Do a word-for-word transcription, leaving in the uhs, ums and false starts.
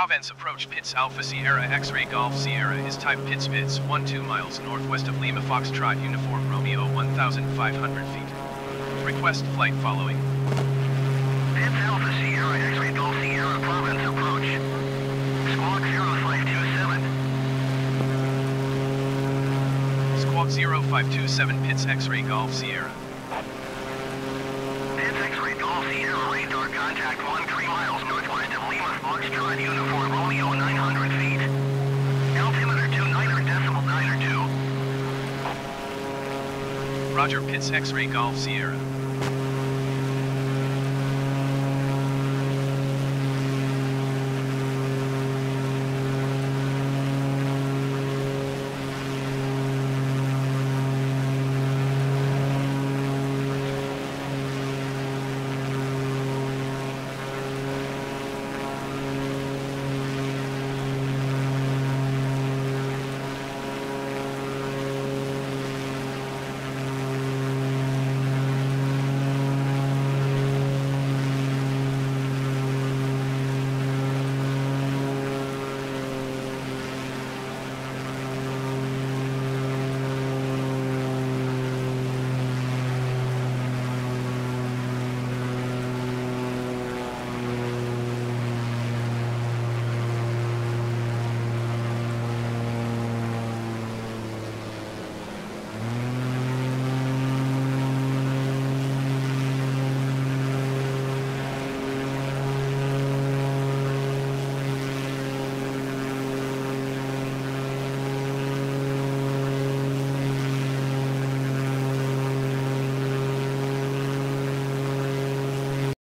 Provence approach Pits Alpha Sierra X-Ray Golf Sierra is type Pits Pits one two miles northwest of Lima Foxtrot Uniform Romeo one thousand five hundred feet. Request flight following. Pits Alpha Sierra X-Ray Golf Sierra Provence approach. Squawk zero five two seven. Squawk zero five two seven Pits X-Ray Golf Sierra. Pits X-Ray Golf Sierra radar contact one three miles northwest of Lima Foxtrot Uniform Romeo nine hundred feet. Altimeter two niner decimal niner two. Roger Pits X-Ray Golf Sierra.